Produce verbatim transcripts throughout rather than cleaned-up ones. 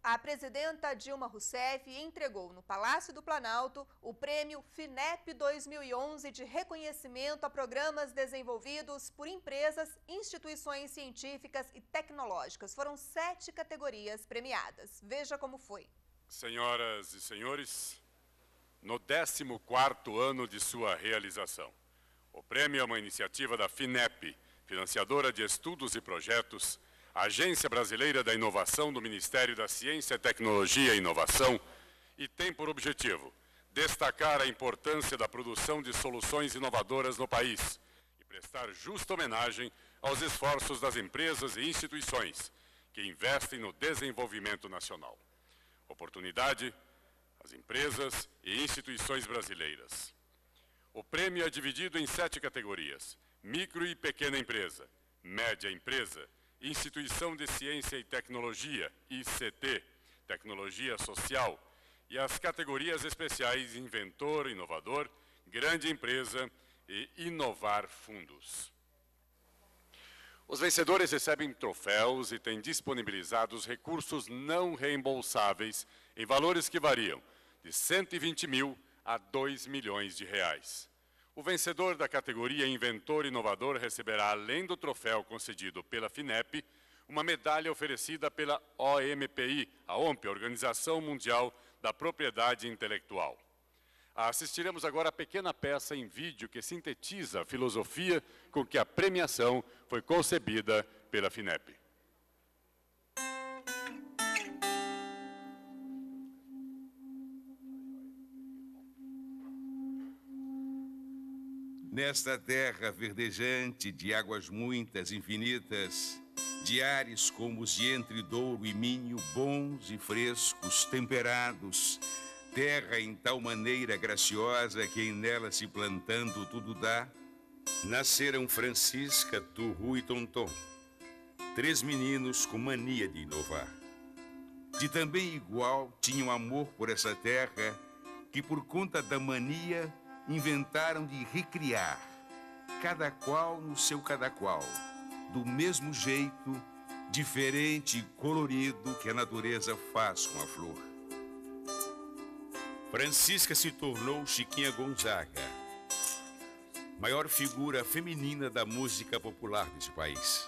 A presidenta Dilma Rousseff entregou no Palácio do Planalto o prêmio FINEP dois mil e onze de reconhecimento a programas desenvolvidos por empresas, instituições científicas e tecnológicas. Foram sete categorias premiadas. Veja como foi. Senhoras e senhores, no décimo quarto ano de sua realização, o prêmio é uma iniciativa da FINEP, financiadora de estudos e projetos, Agência Brasileira da Inovação do Ministério da Ciência, Tecnologia e Inovação, e tem por objetivo destacar a importância da produção de soluções inovadoras no país e prestar justa homenagem aos esforços das empresas e instituições que investem no desenvolvimento nacional. Oportunidade, as empresas e instituições brasileiras. O prêmio é dividido em sete categorias: micro e pequena empresa, média empresa, Instituição de Ciência e Tecnologia, I C T, Tecnologia Social, e as categorias especiais Inventor, Inovador, Grande Empresa e Inovar Fundos. Os vencedores recebem troféus e têm disponibilizados recursos não reembolsáveis em valores que variam de cento e vinte mil a dois milhões de reais. O vencedor da categoria Inventor Inovador receberá, além do troféu concedido pela FINEP, uma medalha oferecida pela O M P I, a OMP, a Organização Mundial da Propriedade Intelectual. Assistiremos agora a pequena peça em vídeo que sintetiza a filosofia com que a premiação foi concebida pela FINEP. Nesta terra verdejante, de águas muitas, infinitas, de ares como os de entre Douro e Minho, bons e frescos, temperados, terra em tal maneira graciosa que em nela se plantando tudo dá, nasceram Francisca, Turru e Tonton, três meninos com mania de inovar. De também igual tinham amor por essa terra, que por conta da mania inventaram de recriar, cada qual no seu cada qual, do mesmo jeito, diferente e colorido que a natureza faz com a flor. Francisca se tornou Chiquinha Gonzaga, maior figura feminina da música popular desse país.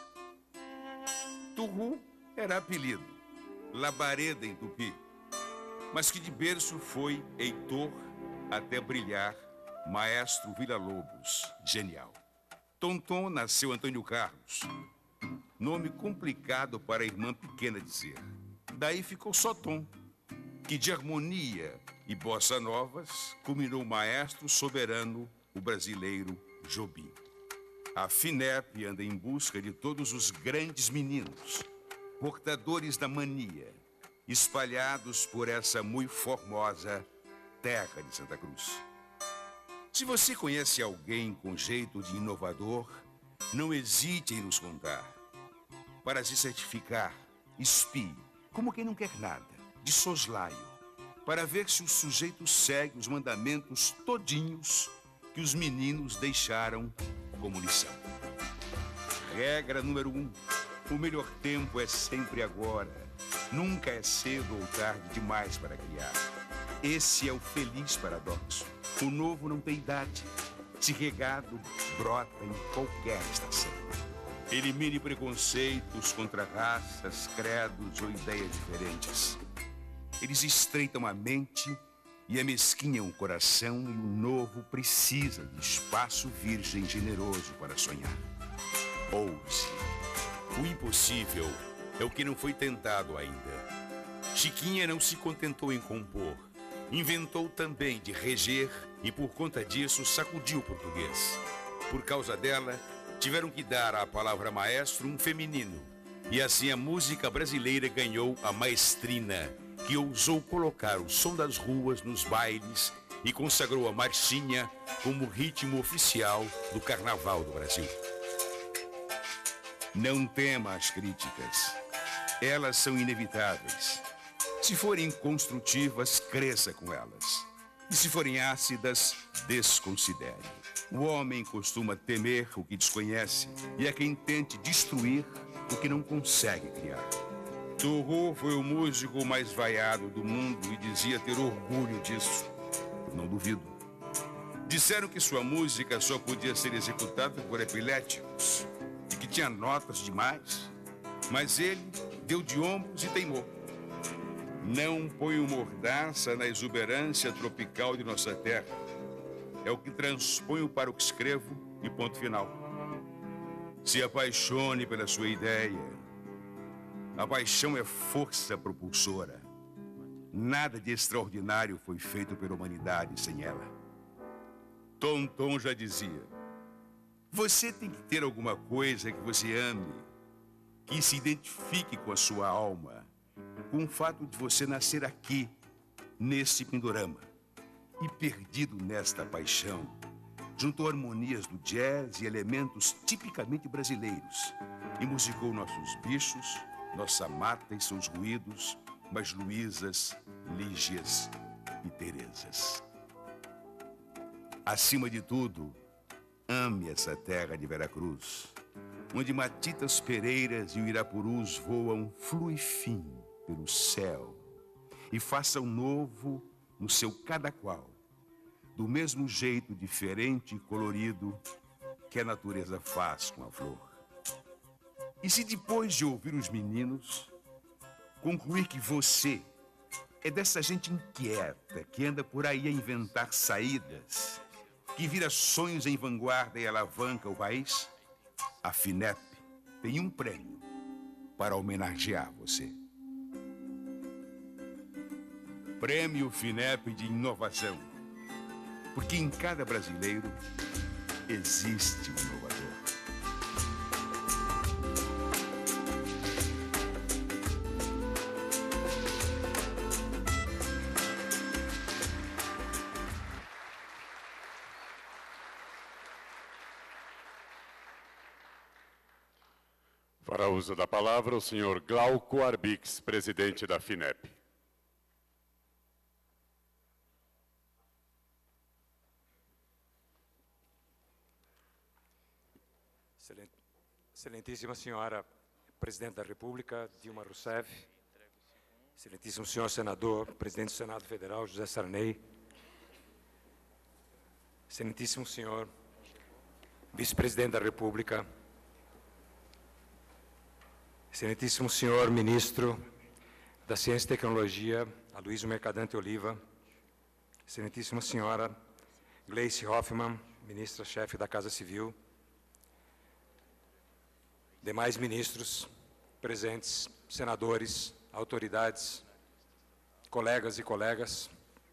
Turru era apelido, labareda em tupi, mas que de berço foi Heitor até brilhar Maestro Villa-Lobos, genial. Tonton nasceu Antônio Carlos, nome complicado para a irmã pequena dizer. Daí ficou só Tom, que de harmonia e bossa novas culminou o maestro soberano, o brasileiro Jobim. A FINEP anda em busca de todos os grandes meninos, portadores da mania, espalhados por essa muito formosa terra de Santa Cruz. Se você conhece alguém com jeito de inovador, não hesite em nos contar. Para se certificar, espie, como quem não quer nada, de soslaio, para ver se o sujeito segue os mandamentos todinhos que os meninos deixaram como lição. Regra número um, o melhor tempo é sempre agora. Nunca é cedo ou tarde demais para criar. Esse é o feliz paradoxo. O novo não tem idade. Se regado, brota em qualquer estação. Elimine preconceitos contra raças, credos ou ideias diferentes. Eles estreitam a mente e amesquinham o coração, e o novo precisa de espaço virgem generoso para sonhar. Ouse. O impossível é o que não foi tentado ainda. Chiquinha não se contentou em compor. Inventou também de reger e, por conta disso, sacudiu o português. Por causa dela, tiveram que dar à palavra maestro um feminino. E assim a música brasileira ganhou a maestrina, que ousou colocar o som das ruas nos bailes e consagrou a marchinha como ritmo oficial do Carnaval do Brasil. Não tema as críticas. Elas são inevitáveis. Se forem construtivas, cresça com elas. E se forem ácidas, desconsidere. O homem costuma temer o que desconhece e é quem tente destruir o que não consegue criar. Thoreau foi o músico mais vaiado do mundo e dizia ter orgulho disso. Eu não duvido. Disseram que sua música só podia ser executada por epiléticos e que tinha notas demais, mas ele deu de ombros e teimou. Não ponho mordaça na exuberância tropical de nossa terra. É o que transponho para o que escrevo e ponto final. Se apaixone pela sua ideia. A paixão é força propulsora. Nada de extraordinário foi feito pela humanidade sem ela. Tonton já dizia: você tem que ter alguma coisa que você ame, que se identifique com a sua alma, com o fato de você nascer aqui, nesse Pindorama, e perdido nesta paixão, juntou harmonias do jazz e elementos tipicamente brasileiros, e musicou nossos bichos, nossa mata e seus ruídos, mas Luísas, Lígias e Terezas. Acima de tudo, ame essa terra de Veracruz, onde Matitas Pereiras e o Irapurus voam flui-fim pelo céu e façam novo no seu cada qual, do mesmo jeito diferente e colorido que a natureza faz com a flor. E se depois de ouvir os meninos, concluir que você é dessa gente inquieta que anda por aí a inventar saídas, que vira sonhos em vanguarda e alavanca o país, a FINEP tem um prêmio para homenagear você. Prêmio FINEP de Inovação, porque em cada brasileiro existe um inovador. Para uso da palavra, o senhor Glauco Arbix, presidente da FINEP. Excelentíssima senhora Presidente da República, Dilma Rousseff, excelentíssimo senhor senador, Presidente do Senado Federal, José Sarney, excelentíssimo senhor Vice-Presidente da República, excelentíssimo senhor Ministro da Ciência e Tecnologia, Aloysio Mercadante Oliva, excelentíssima senhora Gleice Hoffmann, ministra-chefe da Casa Civil, demais ministros presentes, senadores, autoridades, colegas e colegas.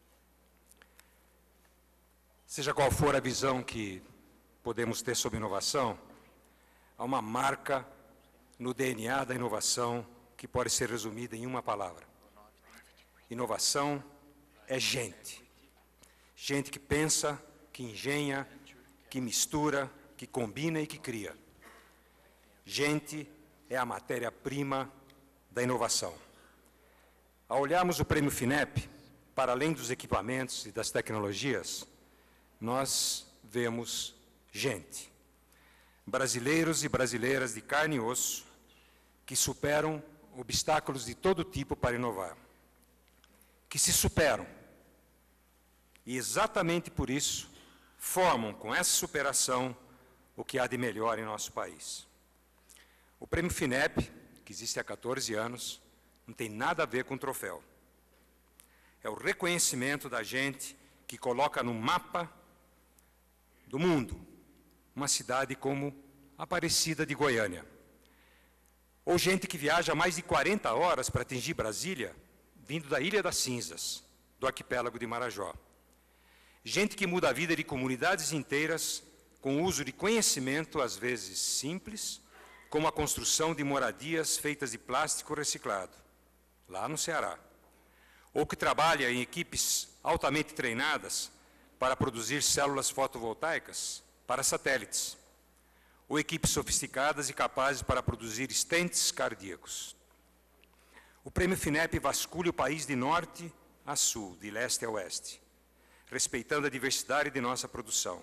Seja qual for a visão que podemos ter sobre inovação, há uma marca no D N A da inovação que pode ser resumida em uma palavra. Inovação é gente. Gente que pensa, que engenha, que mistura, que combina e que cria. Gente é a matéria-prima da inovação. Ao olharmos o Prêmio FINEP, para além dos equipamentos e das tecnologias, nós vemos gente. Brasileiros e brasileiras de carne e osso que superam obstáculos de todo tipo para inovar. Que se superam. E exatamente por isso, formam com essa superação o que há de melhor em nosso país. O Prêmio FINEP, que existe há quatorze anos, não tem nada a ver com troféu. É o reconhecimento da gente que coloca no mapa do mundo uma cidade como Aparecida de Goiânia. Ou gente que viaja mais de quarenta horas para atingir Brasília, vindo da Ilha das Cinzas, do arquipélago de Marajó. Gente que muda a vida de comunidades inteiras com o uso de conhecimento, às vezes simples, como a construção de moradias feitas de plástico reciclado, lá no Ceará. Ou que trabalha em equipes altamente treinadas para produzir células fotovoltaicas para satélites. Ou equipes sofisticadas e capazes para produzir stents cardíacos. O Prêmio FINEP vasculha o país de norte a sul, de leste a oeste, respeitando a diversidade de nossa produção.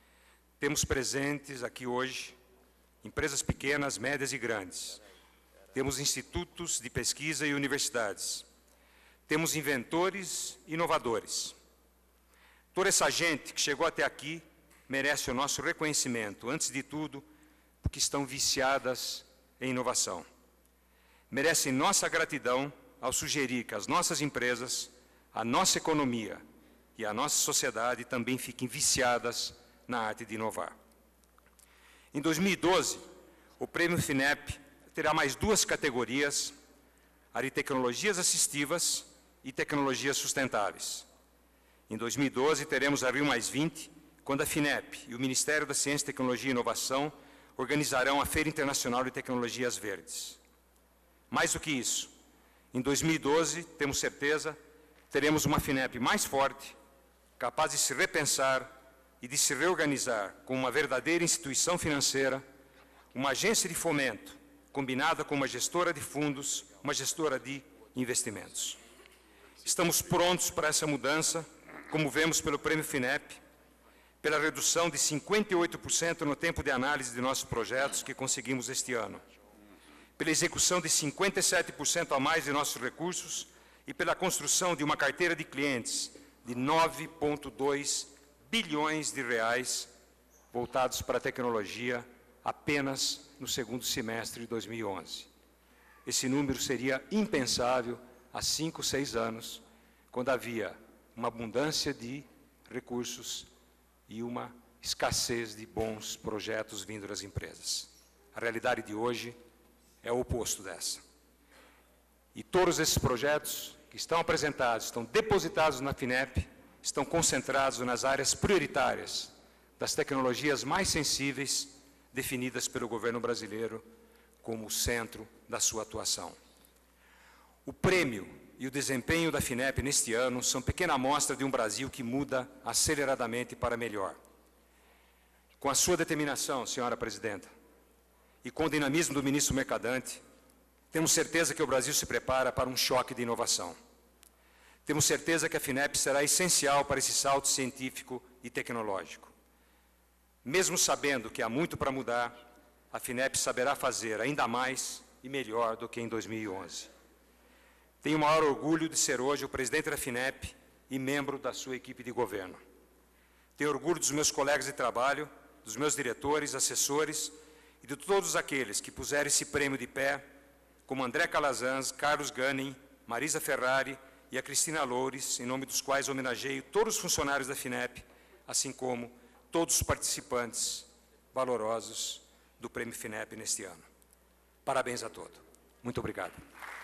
Temos presentes aqui hoje empresas pequenas, médias e grandes, temos institutos de pesquisa e universidades, temos inventores e inovadores. Toda essa gente que chegou até aqui merece o nosso reconhecimento, antes de tudo, porque estão viciadas em inovação. Merecem nossa gratidão ao sugerir que as nossas empresas, a nossa economia e a nossa sociedade também fiquem viciadas na arte de inovar. Em dois mil e doze, o Prêmio FINEP terá mais duas categorias, a de tecnologias assistivas e tecnologias sustentáveis. Em dois mil e doze, teremos a Rio mais vinte, quando a FINEP e o Ministério da Ciência, Tecnologia e Inovação organizarão a Feira Internacional de Tecnologias Verdes. Mais do que isso, em dois mil e doze, temos certeza, teremos uma FINEP mais forte, capaz de se repensar e de se reorganizar como uma verdadeira instituição financeira, uma agência de fomento, combinada com uma gestora de fundos, uma gestora de investimentos. Estamos prontos para essa mudança, como vemos pelo Prêmio FINEP, pela redução de cinquenta e oito por cento no tempo de análise de nossos projetos que conseguimos este ano, pela execução de cinquenta e sete por cento a mais de nossos recursos e pela construção de uma carteira de clientes de nove vírgula dois bilhões de reais voltados para a tecnologia apenas no segundo semestre de dois mil e onze. Esse número seria impensável há cinco, seis anos, quando havia uma abundância de recursos e uma escassez de bons projetos vindo das empresas. A realidade de hoje é o oposto dessa. E todos esses projetos que estão apresentados, estão depositados na FINEP, estão concentrados nas áreas prioritárias das tecnologias mais sensíveis definidas pelo governo brasileiro como o centro da sua atuação. O prêmio e o desempenho da FINEP neste ano são pequena amostra de um Brasil que muda aceleradamente para melhor. Com a sua determinação, senhora presidenta, e com o dinamismo do ministro Mercadante, temos certeza que o Brasil se prepara para um choque de inovação. Temos certeza que a FINEP será essencial para esse salto científico e tecnológico. Mesmo sabendo que há muito para mudar, a FINEP saberá fazer ainda mais e melhor do que em dois mil e onze. Tenho o maior orgulho de ser hoje o presidente da FINEP e membro da sua equipe de governo. Tenho orgulho dos meus colegas de trabalho, dos meus diretores, assessores e de todos aqueles que puseram esse prêmio de pé, como André Calazans, Carlos Gunning, Marisa Ferrari e a Cristina Loures, em nome dos quais homenageio todos os funcionários da FINEP, assim como todos os participantes valorosos do Prêmio FINEP neste ano. Parabéns a todos. Muito obrigado.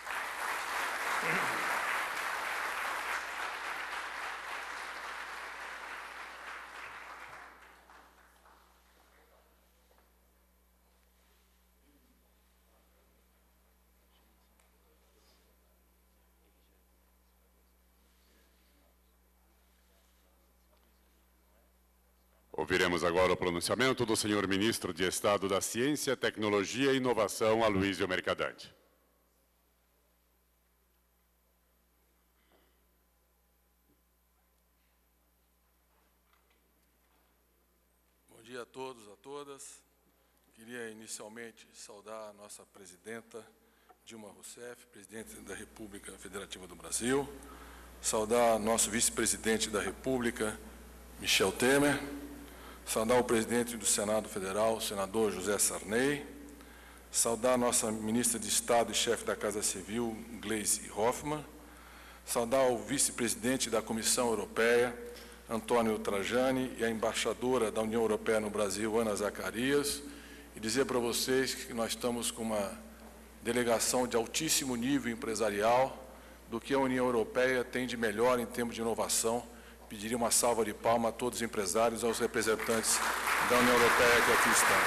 Ouviremos agora o pronunciamento do senhor Ministro de Estado da Ciência, Tecnologia e Inovação, Aloysio Mercadante. Bom dia a todos, a todas. Queria inicialmente saudar a nossa presidenta Dilma Rousseff, presidente da República Federativa do Brasil, saudar nosso vice-presidente da República, Michel Temer, saudar o presidente do Senado Federal, o senador José Sarney, saudar a nossa ministra de Estado e chefe da Casa Civil, Gleisi Hoffmann, saudar o vice-presidente da Comissão Europeia, Antônio Trajani, e a embaixadora da União Europeia no Brasil, Ana Zacarias, e dizer para vocês que nós estamos com uma delegação de altíssimo nível empresarial do que a União Europeia tem de melhor em termos de inovação. Pediria uma salva de palmas a todos os empresários e aos representantes da União Europeia que aqui estão.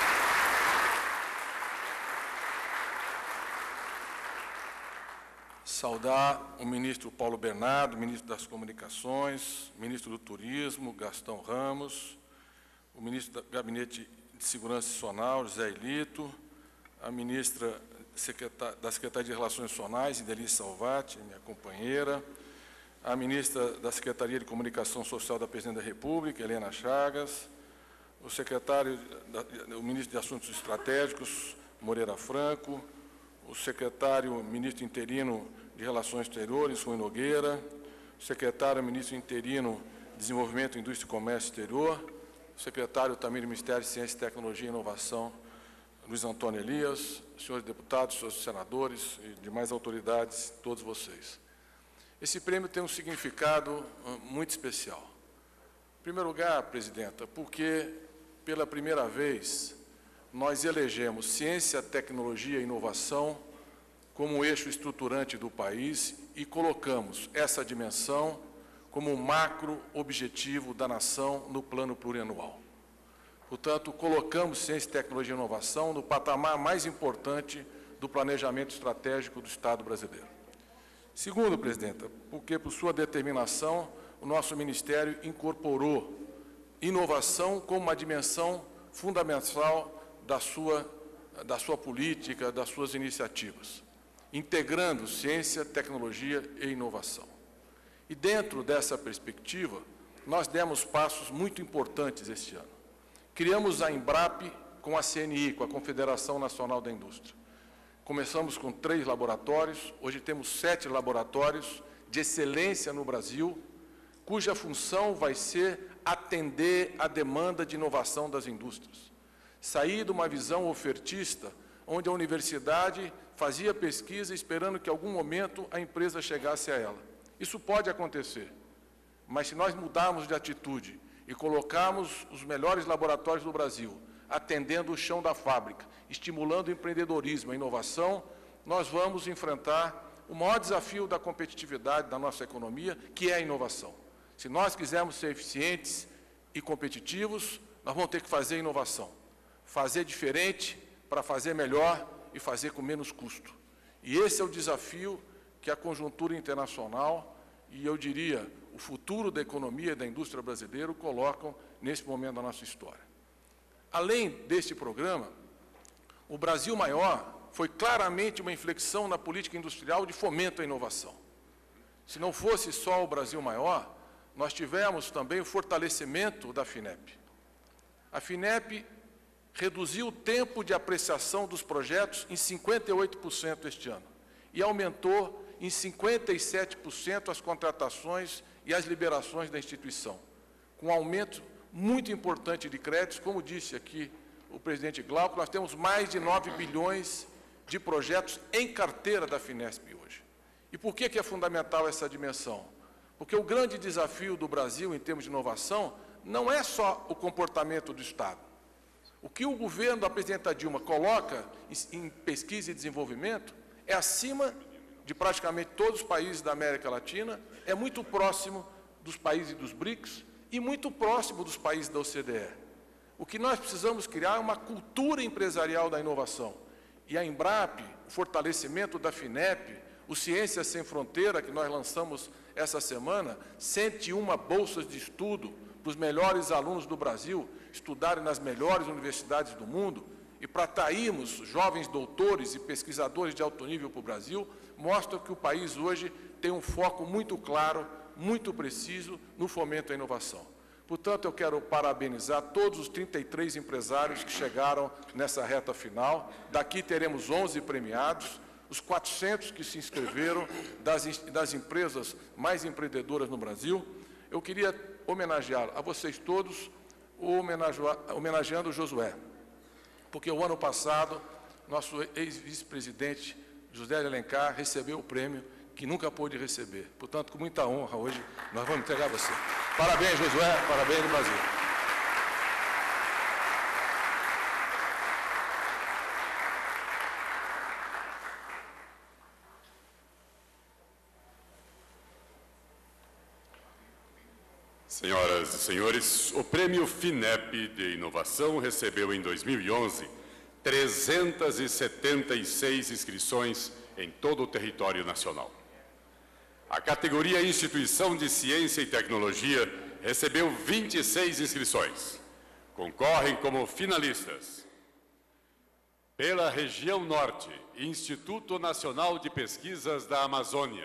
Saudar o ministro Paulo Bernardo, ministro das Comunicações, ministro do Turismo, Gastão Ramos, o ministro do Gabinete de Segurança Institucional, José Elito, a ministra da Secretaria de Relações Institucionais, Idelice Salvati, minha companheira, a ministra da Secretaria de Comunicação Social da Presidente da República, Helena Chagas, o secretário, da, o ministro de Assuntos Estratégicos, Moreira Franco, o secretário ministro interino de Relações Exteriores, Rui Nogueira, o secretário ministro interino de Desenvolvimento, Indústria e Comércio Exterior, o secretário também do Ministério de Ciência, Tecnologia e Inovação, Luiz Antônio Elias, senhores deputados, senhores senadores e demais autoridades, todos vocês. Esse prêmio tem um significado muito especial. Em primeiro lugar, presidenta, porque pela primeira vez nós elegemos ciência, tecnologia e inovação como um eixo estruturante do país e colocamos essa dimensão como um macro objetivo da nação no plano plurianual. Portanto, colocamos ciência, tecnologia e inovação no patamar mais importante do planejamento estratégico do Estado brasileiro. Segundo, presidenta, porque por sua determinação, o nosso Ministério incorporou inovação como uma dimensão fundamental da sua, da sua política, das suas iniciativas, integrando ciência, tecnologia e inovação. E dentro dessa perspectiva, nós demos passos muito importantes este ano. Criamos a Embrap com a C N I, com a Confederação Nacional da Indústria. Começamos com três laboratórios, hoje temos sete laboratórios de excelência no Brasil, cuja função vai ser atender a demanda de inovação das indústrias. Sair de uma visão ofertista, onde a universidade fazia pesquisa esperando que, em algum momento, a empresa chegasse a ela. Isso pode acontecer, mas se nós mudarmos de atitude e colocarmos os melhores laboratórios do Brasil, atendendo o chão da fábrica, estimulando o empreendedorismo, a inovação, nós vamos enfrentar o maior desafio da competitividade da nossa economia, que é a inovação. Se nós quisermos ser eficientes e competitivos, nós vamos ter que fazer inovação. Fazer diferente para fazer melhor e fazer com menos custo. E esse é o desafio que a conjuntura internacional e, eu diria, o futuro da economia e da indústria brasileira colocam nesse momento da nossa história. Além deste programa, o Brasil Maior foi claramente uma inflexão na política industrial de fomento à inovação. Se não fosse só o Brasil Maior, nós tivemos também o fortalecimento da FINEP. A FINEP reduziu o tempo de apreciação dos projetos em cinquenta e oito por cento este ano e aumentou em cinquenta e sete por cento as contratações e as liberações da instituição, com um aumento muito importante de créditos. Como disse aqui o presidente Glauco, nós temos mais de nove bilhões de projetos em carteira da Finesp hoje. E por que que é fundamental essa dimensão? Porque o grande desafio do Brasil em termos de inovação não é só o comportamento do Estado. O que o governo da presidenta Dilma coloca em pesquisa e desenvolvimento é acima de praticamente todos os países da América Latina, é muito próximo dos países dos BRICS e muito próximo dos países da O C D E. O que nós precisamos criar é uma cultura empresarial da inovação. E a Embrap, o fortalecimento da FINEP, o Ciências Sem Fronteira, que nós lançamos essa semana, cento e uma bolsas de estudo para os melhores alunos do Brasil estudarem nas melhores universidades do mundo, e para atrairmos jovens doutores e pesquisadores de alto nível para o Brasil, mostra que o país hoje tem um foco muito claro, muito preciso no fomento à inovação. Portanto, eu quero parabenizar todos os trinta e três empresários que chegaram nessa reta final. Daqui teremos onze premiados, os quatrocentos que se inscreveram das, das empresas mais empreendedoras no Brasil. Eu queria homenagear a vocês todos, homenageando o Josué, porque o ano passado, nosso ex-vice-presidente José de Alencar recebeu o prêmio que nunca pôde receber. Portanto, com muita honra, hoje, nós vamos entregar a você. Parabéns, Josué, parabéns, Brasil. Senhoras e senhores, o Prêmio FINEP de Inovação recebeu em dois mil e onze trezentas e setenta e seis inscrições em todo o território nacional. A categoria Instituição de Ciência e Tecnologia recebeu vinte e seis inscrições. Concorrem como finalistas: pela região Norte, Instituto Nacional de Pesquisas da Amazônia;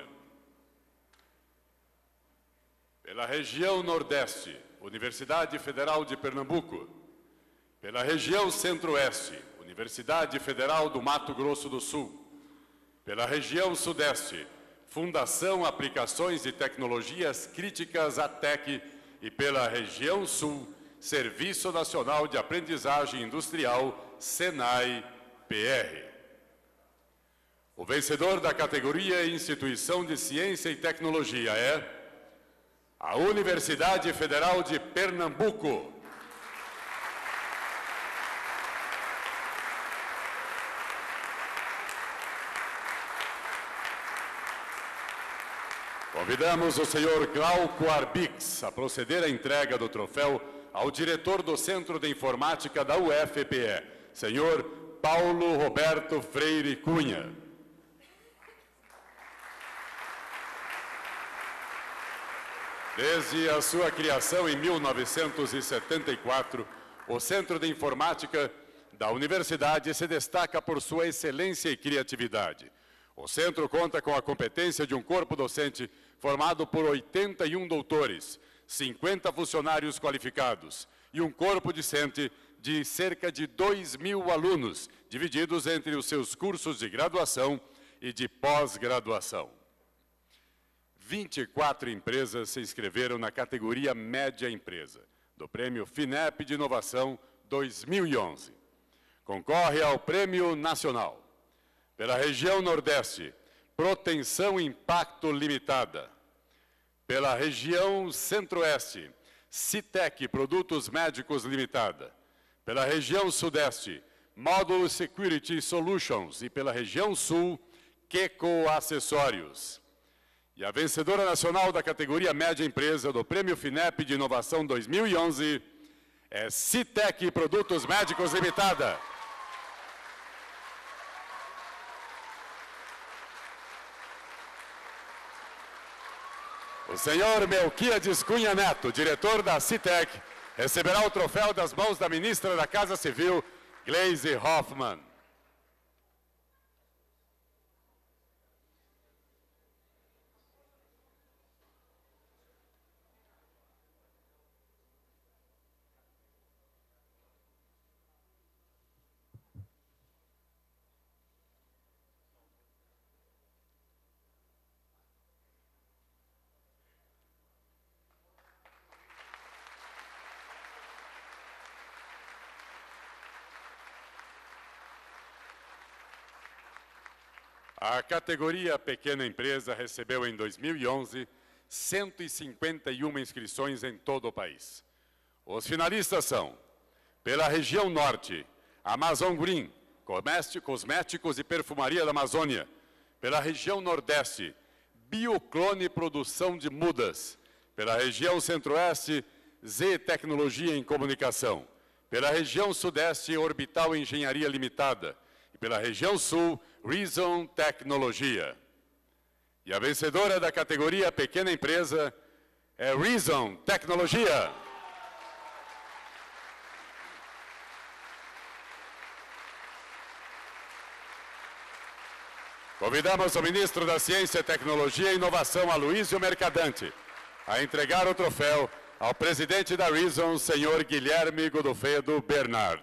pela região Nordeste, Universidade Federal de Pernambuco; pela região Centro-Oeste, Universidade Federal do Mato Grosso do Sul; Pela região Sudeste, Fundação Aplicações e Tecnologias Críticas A T E C e pela região Sul, Serviço Nacional de Aprendizagem Industrial, SENAI-P R. O vencedor da categoria Instituição de Ciência e Tecnologia é a Universidade Federal de Pernambuco. Convidamos o senhor Glauco Arbix a proceder à entrega do troféu ao diretor do Centro de Informática da U F P E, senhor Paulo Roberto Freire Cunha. Desde a sua criação em mil novecentos e setenta e quatro, o Centro de Informática da Universidade se destaca por sua excelência e criatividade. O centro conta com a competência de um corpo docente formado por oitenta e um doutores, cinquenta funcionários qualificados e um corpo discente de cerca de dois mil alunos, divididos entre os seus cursos de graduação e de pós-graduação. vinte e quatro empresas se inscreveram na categoria Média Empresa, do Prêmio FINEP de Inovação dois mil e onze. Concorre ao Prêmio Nacional. Pela região Nordeste, Proteção Impacto Limitada. Pela região Centro-Oeste, Citec Produtos Médicos Limitada. Pela região Sudeste, Módulo Security Solutions. E pela região Sul, Queco Acessórios. E a vencedora nacional da categoria Média Empresa do Prêmio FINEP de Inovação dois mil e onze é Citec Produtos Médicos Limitada. O senhor Melquiades Cunha Neto, diretor da Citec, receberá o troféu das mãos da ministra da Casa Civil, Gleisi Hoffmann. A categoria Pequena Empresa recebeu em dois mil e onze cento e cinquenta e uma inscrições em todo o país. Os finalistas são, pela região Norte, Amazon Green, Cosméticos e Perfumaria da Amazônia. Pela região Nordeste, Bioclone Produção de Mudas. Pela região Centro-Oeste, Z Tecnologia em Comunicação. Pela região Sudeste, Orbital Engenharia Limitada. E pela região Sul, Reason Tecnologia. E a vencedora da categoria Pequena Empresa é Reason Tecnologia. Convidamos o ministro da Ciência, Tecnologia e Inovação, Aloysio Mercadante, a entregar o troféu ao presidente da Reason, senhor Guilherme Godofredo Bernard.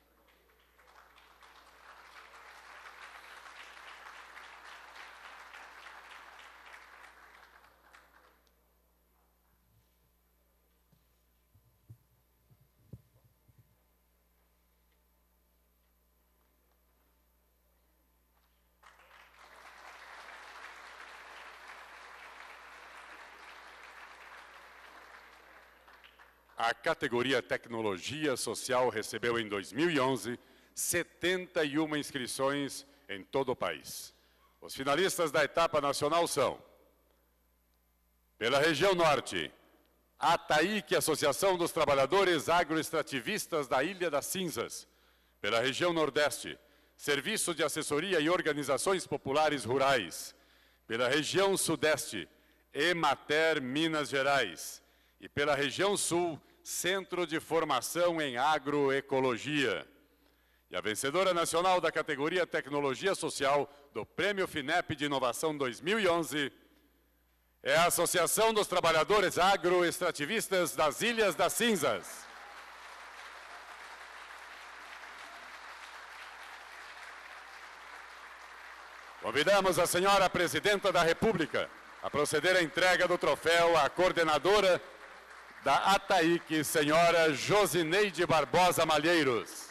A categoria Tecnologia Social recebeu em dois mil e onze setenta e uma inscrições em todo o país. Os finalistas da etapa nacional são, pela região Norte, a ATAIC, Associação dos Trabalhadores Agroextrativistas da Ilha das Cinzas. Pela região Nordeste, Serviço de Assessoria e Organizações Populares Rurais. Pela região Sudeste, Emater Minas Gerais. E pela região Sul, Centro de Formação em Agroecologia. E a vencedora nacional da categoria Tecnologia Social do Prêmio FINEP de Inovação dois mil e onze é a Associação dos Trabalhadores Agroextrativistas das Ilhas das Cinzas. Convidamos a senhora Presidenta da República a proceder à entrega do troféu à coordenadora da ATAIC, senhora Josineide Barbosa Malheiros.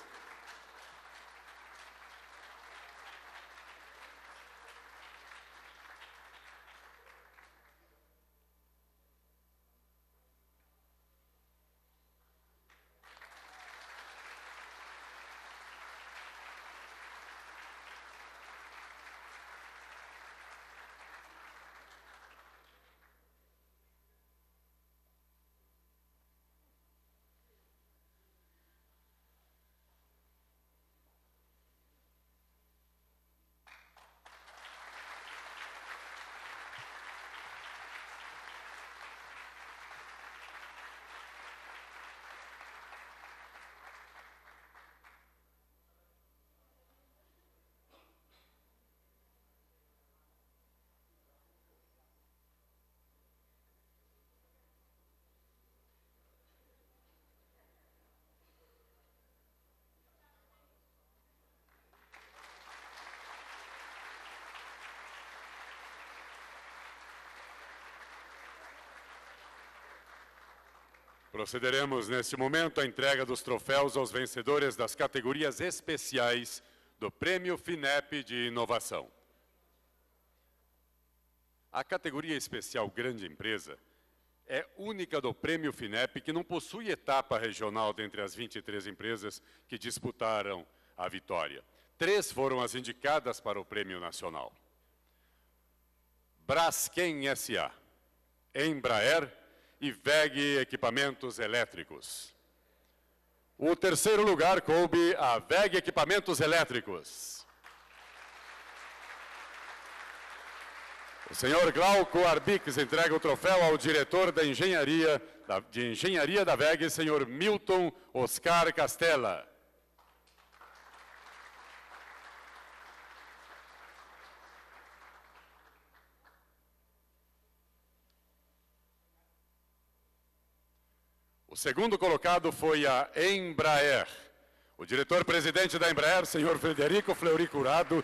Procederemos, neste momento, à entrega dos troféus aos vencedores das categorias especiais do Prêmio FINEP de Inovação. A categoria especial Grande Empresa é única do Prêmio FINEP que não possui etapa regional dentre as vinte e três empresas que disputaram a vitória. Três foram as indicadas para o Prêmio Nacional: Braskem S A, Embraer e W E G Equipamentos Elétricos. O terceiro lugar coube a W E G Equipamentos Elétricos. O senhor Glauco Arbix entrega o troféu ao diretor da engenharia, da, de engenharia da W E G, senhor Milton Oscar Castella. O segundo colocado foi a Embraer. O diretor-presidente da Embraer, senhor Frederico Fleury Curado,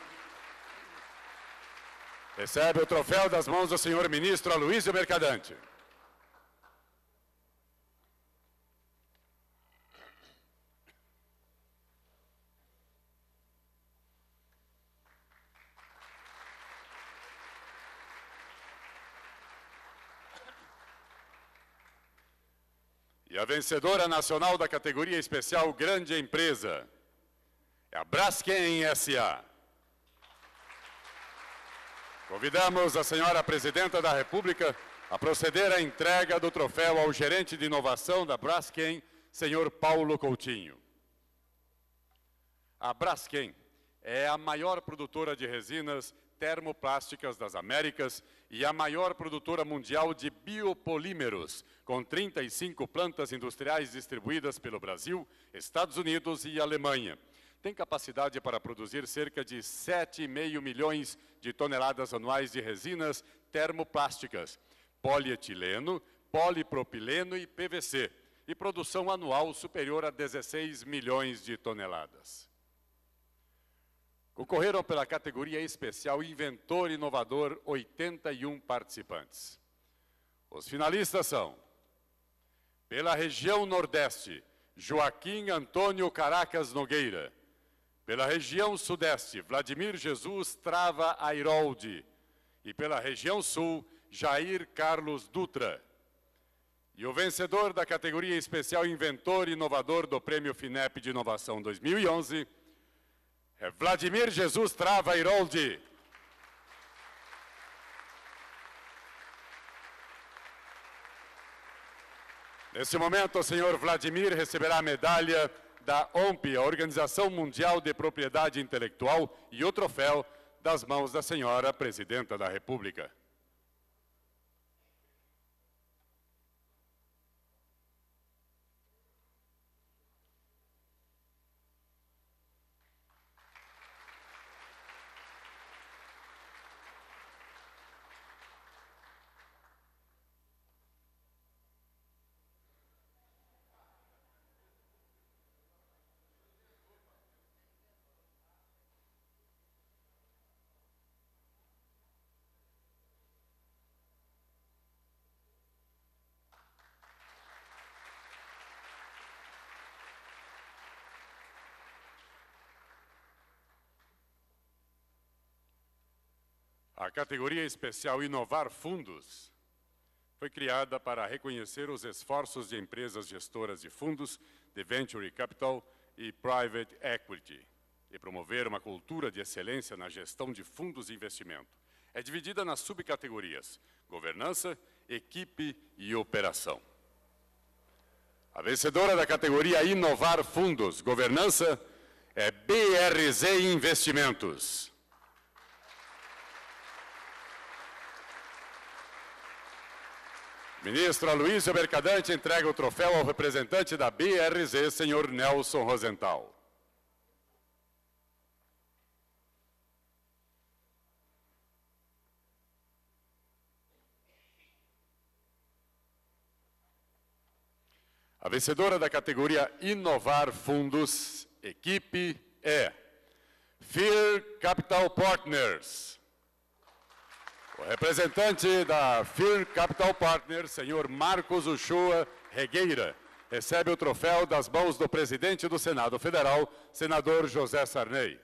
recebe o troféu das mãos do senhor ministro Aloysio Mercadante. E a vencedora nacional da categoria especial Grande Empresa é a Braskem S A. Convidamos a senhora Presidenta da República a proceder à entrega do troféu ao gerente de inovação da Braskem, senhor Paulo Coutinho. A Braskem é a maior produtora de resinas termoplásticas das Américas e a maior produtora mundial de biopolímeros, com trinta e cinco plantas industriais distribuídas pelo Brasil, Estados Unidos e Alemanha. Tem capacidade para produzir cerca de sete vírgula cinco milhões de toneladas anuais de resinas termoplásticas, polietileno, polipropileno e P V C, e produção anual superior a dezesseis milhões de toneladas. Concorreram pela categoria especial Inventor Inovador oitenta e um participantes. Os finalistas são: pela região Nordeste, Joaquim Antônio Caracas Nogueira; pela região Sudeste, Vladimir Jesus Trava Airoldi; e pela região Sul, Jair Carlos Dutra. E o vencedor da categoria especial Inventor Inovador do Prêmio FINEP de Inovação dois mil e onze é Vladimir Jesus Trava Airoldi. Nesse momento, o senhor Vladimir receberá a medalha da O M P, a Organização Mundial de Propriedade Intelectual, e o troféu das mãos da senhora Presidenta da República. A categoria especial Inovar Fundos foi criada para reconhecer os esforços de empresas gestoras de fundos de Venture Capital e Private Equity e promover uma cultura de excelência na gestão de fundos de investimento. É dividida nas subcategorias Governança, Equipe e Operação. A vencedora da categoria Inovar Fundos, Governança, é B R Z Investimentos. Ministro Aloysio Mercadante entrega o troféu ao representante da B R Z, senhor Nelson Rosenthal. A vencedora da categoria Inovar Fundos, equipe, é Fear Capital Partners. O representante da Fear Capital Partners, senhor Marcos Uchoa Regueira, recebe o troféu das mãos do presidente do Senado Federal, senador José Sarney.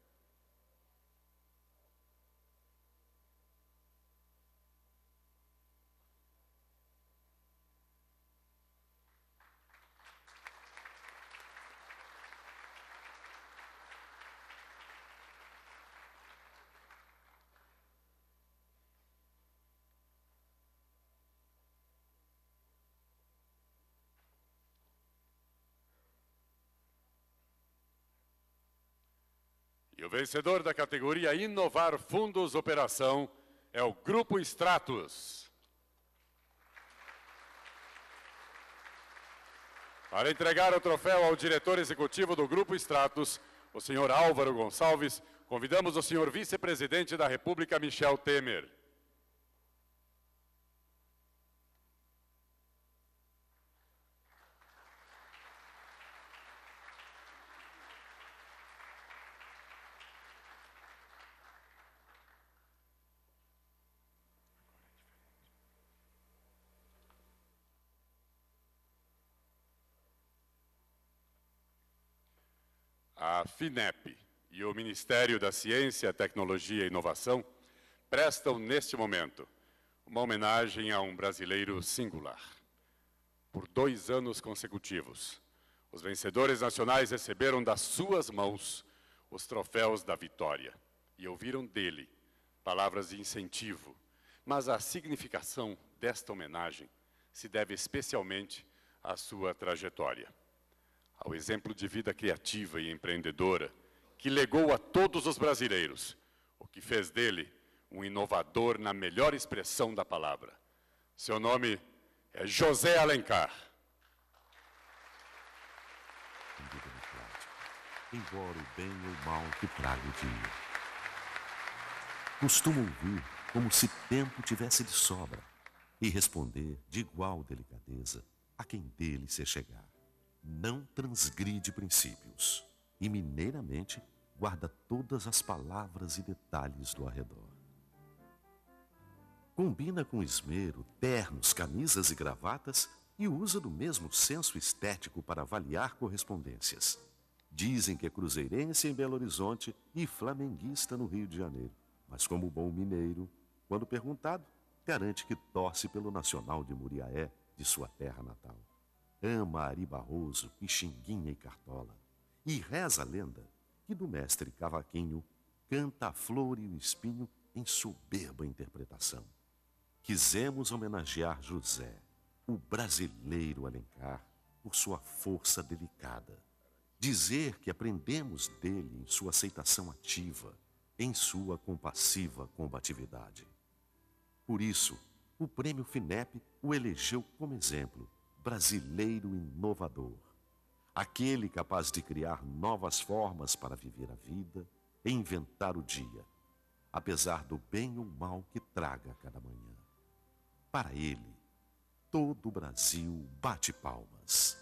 E o vencedor da categoria Inovar Fundos Operação é o Grupo Stratos. Para entregar o troféu ao diretor executivo do Grupo Stratos, o senhor Álvaro Gonçalves, convidamos o senhor vice-presidente da República, Michel Temer. A FINEP e o Ministério da Ciência, Tecnologia e Inovação prestam, neste momento, uma homenagem a um brasileiro singular. Por dois anos consecutivos, os vencedores nacionais receberam das suas mãos os troféus da vitória e ouviram dele palavras de incentivo, mas a significação desta homenagem se deve especialmente à sua trajetória, ao exemplo de vida criativa e empreendedora que legou a todos os brasileiros, o que fez dele um inovador na melhor expressão da palavra. Seu nome é José Alencar. Embora o bem ou o mal que traga o dia, costumo ouvir como se tempo tivesse de sobra e responder de igual delicadeza a quem dele se chegar. Não transgride princípios e mineiramente guarda todas as palavras e detalhes do arredor. Combina com esmero ternos, camisas e gravatas e usa do mesmo senso estético para avaliar correspondências. Dizem que é cruzeirense em Belo Horizonte e flamenguista no Rio de Janeiro, mas como bom mineiro, quando perguntado, garante que torce pelo Nacional de Muriaé, de sua terra natal. Ama Ari Barroso, Pixinguinha e Cartola. E reza a lenda que do mestre Cavaquinho canta a flor e o espinho em soberba interpretação. Quisemos homenagear José, o brasileiro Alencar, por sua força delicada. Dizer que aprendemos dele em sua aceitação ativa, em sua compassiva combatividade. Por isso, o Prêmio FINEP o elegeu como exemplo brasileiro inovador, aquele capaz de criar novas formas para viver a vida e inventar o dia, apesar do bem ou mal que traga a cada manhã. Para ele, todo o Brasil bate palmas.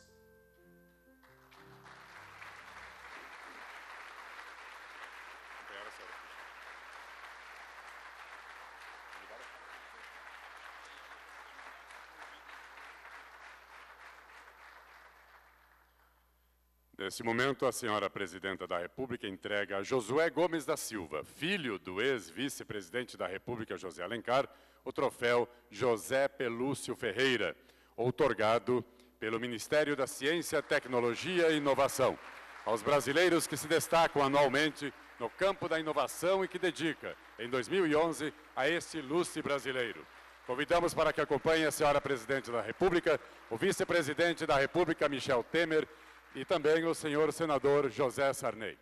Nesse momento, a senhora Presidenta da República entrega a Josué Gomes da Silva, filho do ex-vice-presidente da República, José Alencar, o troféu José Pelúcio Ferreira, outorgado pelo Ministério da Ciência, Tecnologia e Inovação, aos brasileiros que se destacam anualmente no campo da inovação e que dedica, em dois mil e onze, a este ilustre brasileiro. Convidamos para que acompanhe a senhora Presidente da República, o vice-presidente da República, Michel Temer, e também o senhor senador José Sarney.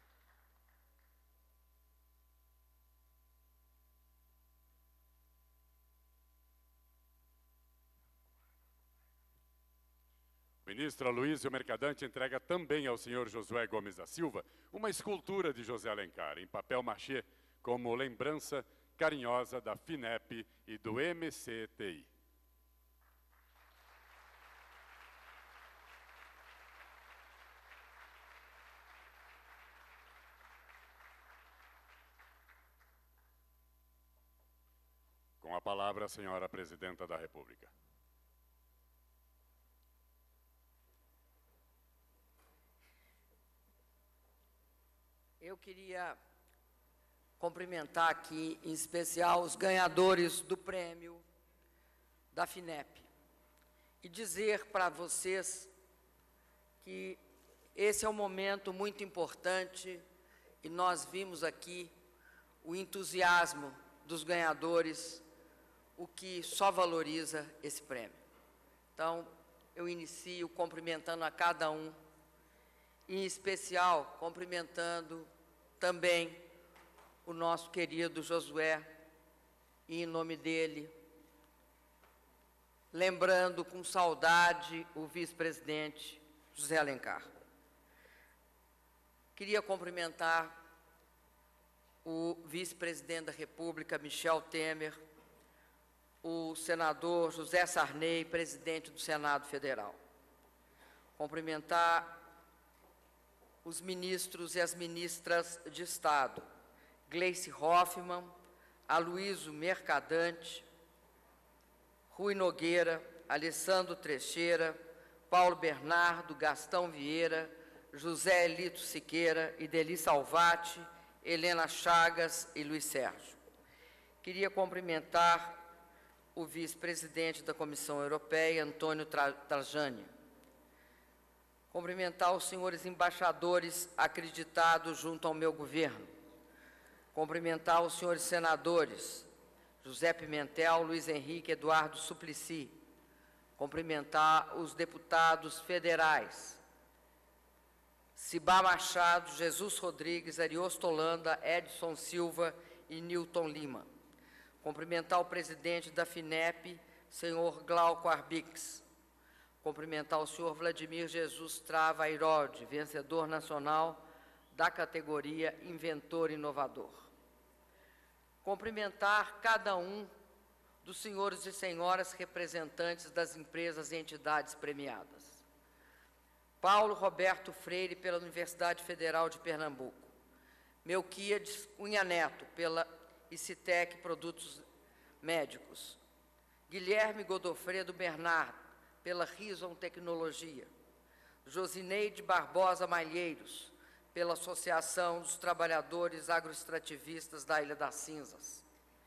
O ministro Aloysio Mercadante entrega também ao senhor Josué Gomes da Silva uma escultura de José Alencar, em papel machê, como lembrança carinhosa da FINEP e do M C T I. Com a palavra, a senhora Presidenta da República. Eu queria cumprimentar aqui, em especial, os ganhadores do prêmio da FINEP e dizer para vocês que esse é um momento muito importante e nós vimos aqui o entusiasmo dos ganhadores, o que só valoriza esse prêmio. Então, eu inicio cumprimentando a cada um, em especial cumprimentando também o nosso querido Josué, e em nome dele, lembrando com saudade o vice-presidente José Alencar. Queria cumprimentar o vice-presidente da República, Michel Temer, o senador José Sarney, presidente do Senado Federal. Cumprimentar os ministros e as ministras de Estado, Gleice Hoffmann, Aloysio Mercadante, Rui Nogueira, Alessandro Teixeira, Paulo Bernardo, Gastão Vieira, José Elito Siqueira, Ideli Salvati, Helena Chagas e Luiz Sérgio. Queria cumprimentar o vice-presidente da Comissão Europeia, Antônio Tajani. Cumprimentar os senhores embaixadores acreditados junto ao meu governo. Cumprimentar os senhores senadores, José Pimentel, Luiz Henrique, Eduardo Suplicy. Cumprimentar os deputados federais, Cibá Machado, Jesus Rodrigues, Ariosto Holanda, Edson Silva e Newton Lima. Cumprimentar o presidente da FINEP, senhor Glauco Arbix. Cumprimentar o senhor Vladimir Jesus Trava Airode, vencedor nacional da categoria Inventor Inovador. Cumprimentar cada um dos senhores e senhoras representantes das empresas e entidades premiadas. Paulo Roberto Freire, pela Universidade Federal de Pernambuco. Melquíades Cunha Neto, pela ICITEC Produtos Médicos. Guilherme Godofredo Bernardo, pela Rison Tecnologia. Josineide Barbosa Malheiros, pela Associação dos Trabalhadores Agroextrativistas da Ilha das Cinzas.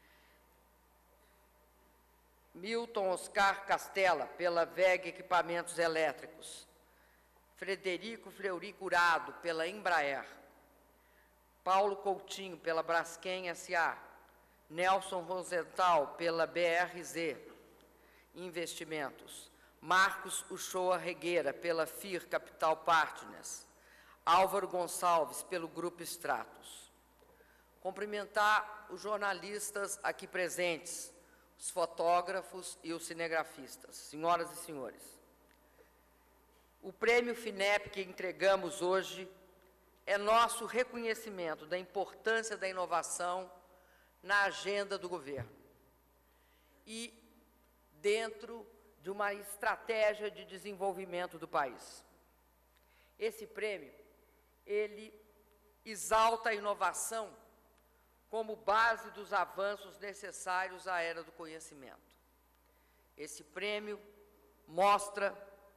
Milton Oscar Castella, pela V E G Equipamentos Elétricos. Frederico Fleury Curado, pela Embraer. Paulo Coutinho, pela Braskem S A Nelson Rosenthal, pela B R Z Investimentos. Marcos Uchoa Regueira, pela F I R Capital Partners. Álvaro Gonçalves, pelo Grupo Stratos. Cumprimentar os jornalistas aqui presentes, os fotógrafos e os cinegrafistas. Senhoras e senhores, o prêmio FINEP que entregamos hoje é nosso reconhecimento da importância da inovação na agenda do governo e dentro de uma estratégia de desenvolvimento do país. Esse prêmio, ele exalta a inovação como base dos avanços necessários à era do conhecimento. Esse prêmio mostra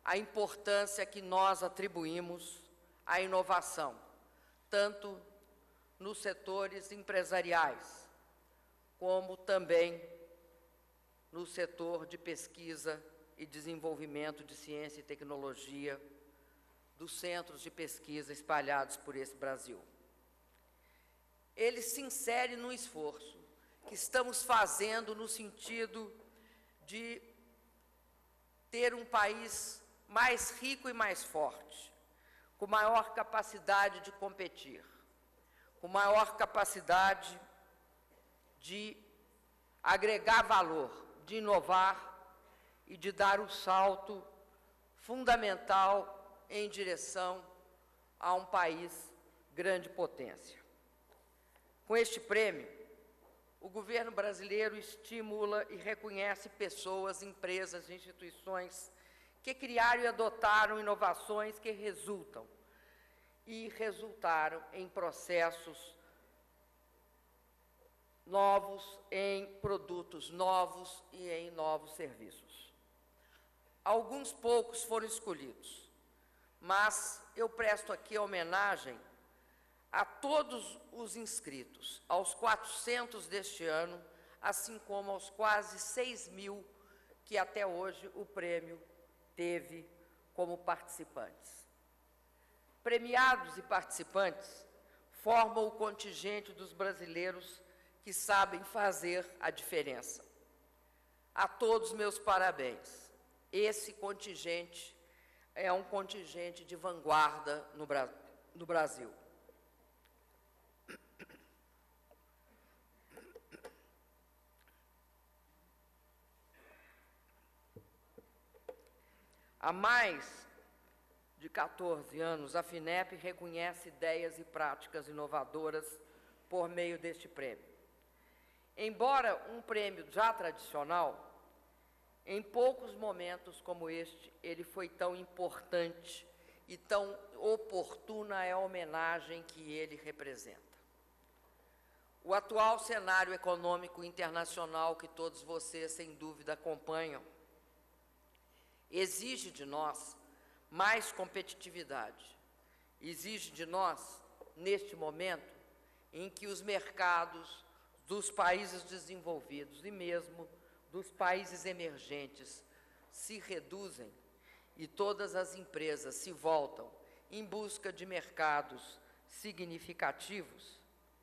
a importância que nós atribuímos à inovação, tanto nos setores empresariais, como também no setor de pesquisa e desenvolvimento de ciência e tecnologia dos centros de pesquisa espalhados por esse Brasil. Ele se insere no esforço que estamos fazendo no sentido de ter um país mais rico e mais forte, com maior capacidade de competir, com maior capacidade de agregar valor, de inovar e de dar o salto fundamental em direção a um país grande potência. Com este prêmio, o governo brasileiro estimula e reconhece pessoas, empresas e instituições que criaram e adotaram inovações que resultam e resultaram em processos novos, em produtos novos e em novos serviços. Alguns poucos foram escolhidos, mas eu presto aqui homenagem a todos os inscritos, aos quatrocentos deste ano, assim como aos quase seis mil que até hoje o prêmio teve como participantes. Premiados e participantes formam o contingente dos brasileiros que sabem fazer a diferença. A todos meus parabéns. Esse contingente é um contingente de vanguarda no, Bra- no Brasil. Há mais de quatorze anos, a FINEP reconhece ideias e práticas inovadoras por meio deste prêmio. Embora um prêmio já tradicional, em poucos momentos como este, ele foi tão importante e tão oportuna é a homenagem que ele representa. O atual cenário econômico internacional que todos vocês, sem dúvida, acompanham, exige de nós mais competitividade. Exige de nós, neste momento, em que os mercados dos países desenvolvidos e mesmo dos países emergentes se reduzem e todas as empresas se voltam em busca de mercados significativos,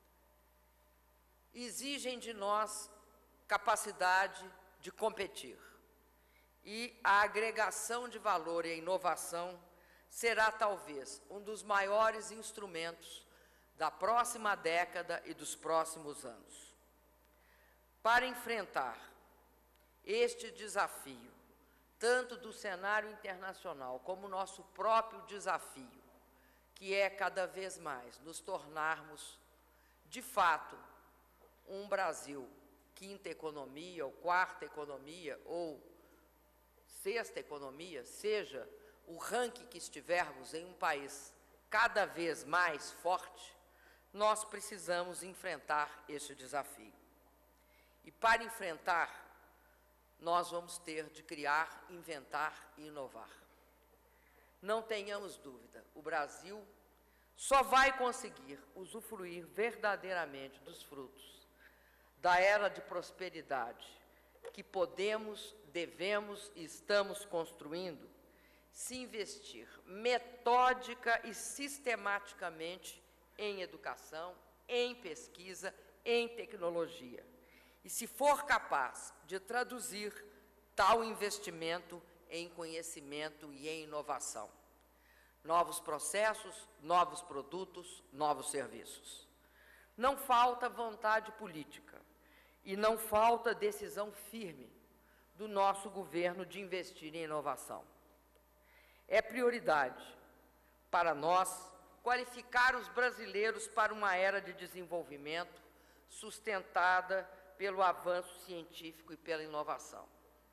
exigem de nós capacidade de competir. E a agregação de valor e a inovação será talvez um dos maiores instrumentos da próxima década e dos próximos anos. Para enfrentar este desafio, tanto do cenário internacional como o nosso próprio desafio, que é cada vez mais nos tornarmos, de fato, um Brasil quinta economia, ou quarta economia, ou sexta economia, seja o ranking que estivermos em um país cada vez mais forte, nós precisamos enfrentar este desafio. E para enfrentar, nós vamos ter de criar, inventar e inovar. Não tenhamos dúvida, o Brasil só vai conseguir usufruir verdadeiramente dos frutos da era de prosperidade que podemos, devemos e estamos construindo, se investir metódica e sistematicamente em educação, em pesquisa, em tecnologia. E se for capaz de traduzir tal investimento em conhecimento e em inovação. Novos processos, novos produtos, novos serviços. Não falta vontade política e não falta decisão firme do nosso governo de investir em inovação. É prioridade para nós qualificar os brasileiros para uma era de desenvolvimento sustentada pelo avanço científico e pela inovação.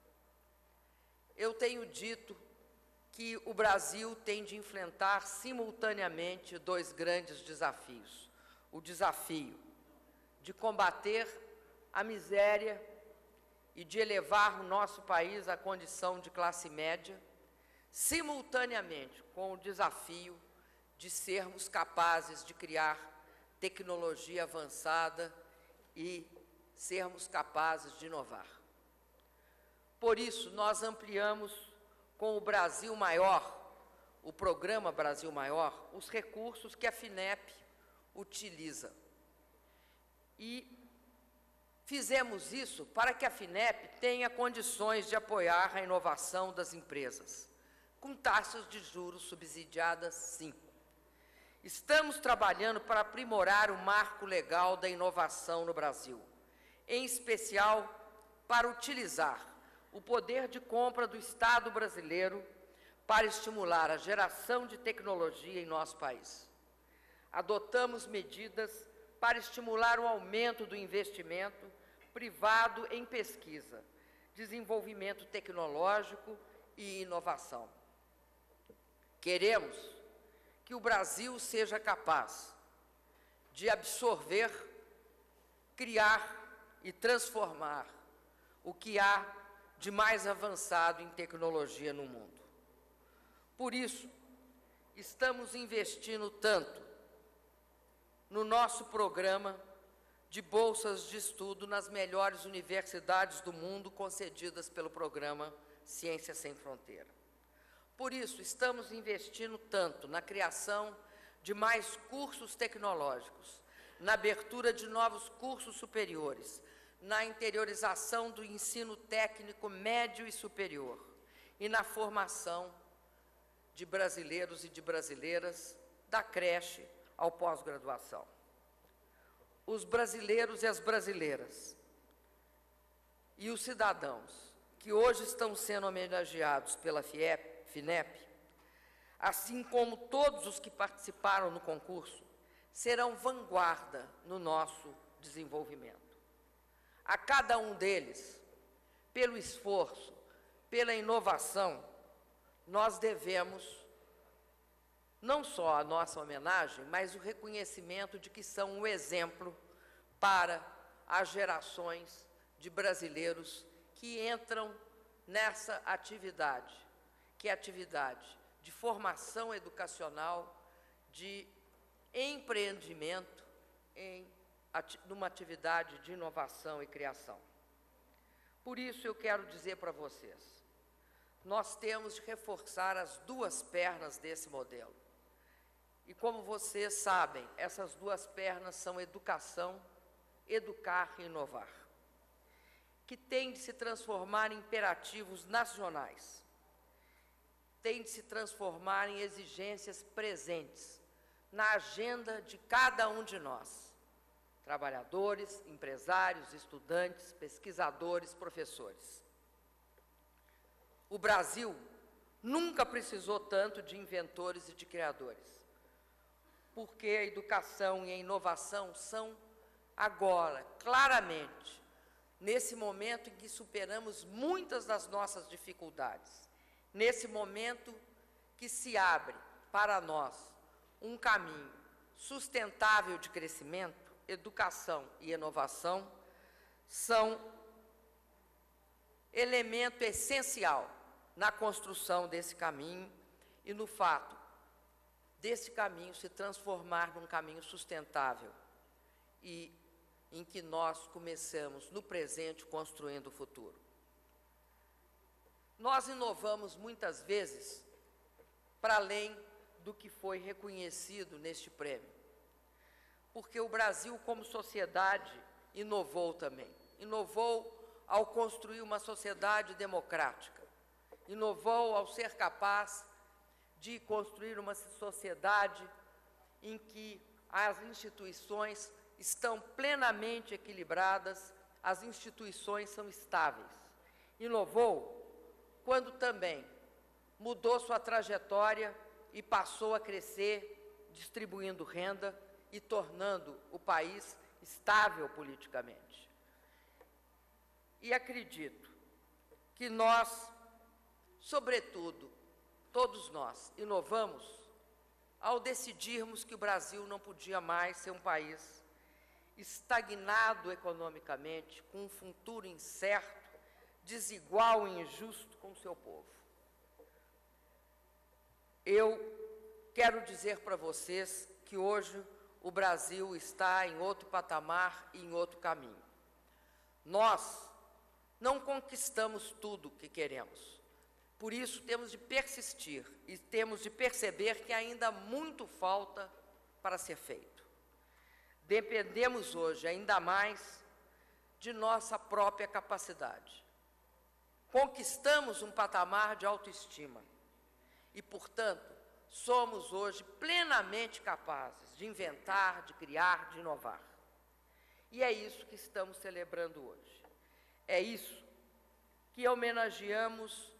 Eu tenho dito que o Brasil tem de enfrentar simultaneamente dois grandes desafios. O desafio de combater a miséria e de elevar o nosso país à condição de classe média, simultaneamente com o desafio de sermos capazes de criar tecnologia avançada e sermos capazes de inovar. Por isso, nós ampliamos com o Brasil Maior, o programa Brasil Maior, os recursos que a FINEP utiliza. E fizemos isso para que a FINEP tenha condições de apoiar a inovação das empresas, com taxas de juros subsidiadas, sim. Estamos trabalhando para aprimorar o marco legal da inovação no Brasil, em especial para utilizar o poder de compra do Estado brasileiro para estimular a geração de tecnologia em nosso país. Adotamos medidas para estimular o aumento do investimento privado em pesquisa, desenvolvimento tecnológico e inovação. Queremos que o Brasil seja capaz de absorver, criar e transformar o que há de mais avançado em tecnologia no mundo. Por isso, estamos investindo tanto no nosso programa de bolsas de estudo nas melhores universidades do mundo concedidas pelo programa Ciência Sem Fronteira. Por isso, estamos investindo tanto na criação de mais cursos tecnológicos, na abertura de novos cursos superiores, na interiorização do ensino técnico médio e superior e na formação de brasileiros e de brasileiras da creche ao pós-graduação. Os brasileiros e as brasileiras e os cidadãos que hoje estão sendo homenageados pela FINEP, assim como todos os que participaram no concurso, serão vanguarda no nosso desenvolvimento. A cada um deles, pelo esforço, pela inovação, nós devemos não só a nossa homenagem, mas o reconhecimento de que são um exemplo para as gerações de brasileiros que entram nessa atividade, que é a atividade de formação educacional, de empreendimento em numa atividade de inovação e criação. Por isso eu quero dizer para vocês, nós temos de reforçar as duas pernas desse modelo. E como vocês sabem, essas duas pernas são educação, educar e inovar, que tem de se transformar em imperativos nacionais, tem de se transformar em exigências presentes na agenda de cada um de nós, trabalhadores, empresários, estudantes, pesquisadores, professores. O Brasil nunca precisou tanto de inventores e de criadores, porque a educação e a inovação são agora, claramente, nesse momento em que superamos muitas das nossas dificuldades, nesse momento que se abre para nós um caminho sustentável de crescimento, educação e inovação são elemento essencial na construção desse caminho e no fato desse caminho se transformar num caminho sustentável e em que nós começamos no presente construindo o futuro. Nós inovamos muitas vezes para além do que foi reconhecido neste prêmio, porque o Brasil, como sociedade, inovou também. Inovou ao construir uma sociedade democrática. Inovou ao ser capaz de construir uma sociedade em que as instituições estão plenamente equilibradas, as instituições são estáveis. Inovou quando também mudou sua trajetória e passou a crescer, distribuindo renda e tornando o país estável politicamente. E acredito que nós, sobretudo, todos nós, inovamos ao decidirmos que o Brasil não podia mais ser um país estagnado economicamente, com um futuro incerto, desigual e injusto com o seu povo. eu quero dizer para vocês que hoje o Brasil está em outro patamar e em outro caminho. Nós não conquistamos tudo o que queremos. Por isso, temos de persistir e temos de perceber que ainda muito falta para ser feito. Dependemos hoje ainda mais de nossa própria capacidade. Conquistamos um patamar de autoestima e, portanto, somos hoje plenamente capazes de inventar, de criar, de inovar. E é isso que estamos celebrando hoje. É isso que homenageamos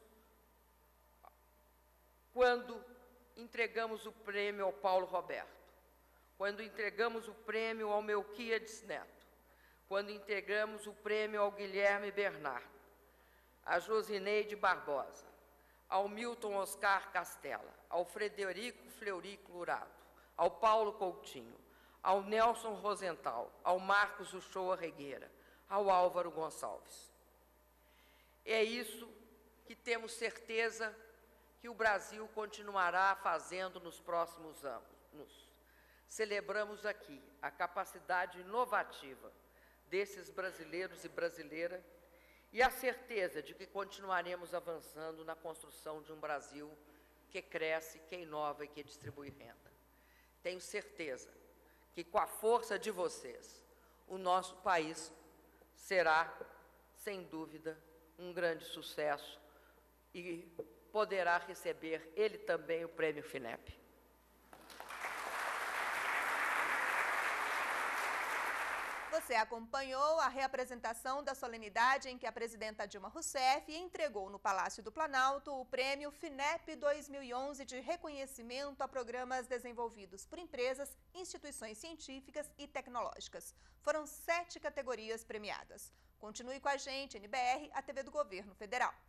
quando entregamos o prêmio ao Paulo Roberto, quando entregamos o prêmio ao Melquíades Neto, quando entregamos o prêmio ao Guilherme Bernardo, a Josineide Barbosa, ao Milton Oscar Castella, ao Frederico Fleury Clurado, ao Paulo Coutinho, ao Nelson Rosenthal, ao Marcos Uchoa Regueira, ao Álvaro Gonçalves. É isso que temos certeza que o Brasil continuará fazendo nos próximos anos. Celebramos aqui a capacidade inovativa desses brasileiros e brasileiras e a certeza de que continuaremos avançando na construção de um Brasil que cresce, que inova e que distribui renda. Tenho certeza que, com a força de vocês, o nosso país será, sem dúvida, um grande sucesso e poderá receber ele também o Prêmio FINEP. Você acompanhou a reapresentação da solenidade em que a presidenta Dilma Rousseff entregou no Palácio do Planalto o Prêmio FINEP dois mil e onze de reconhecimento a programas desenvolvidos por empresas, instituições científicas e tecnológicas. Foram sete categorias premiadas. Continue com a gente, N B R, a T V do Governo Federal.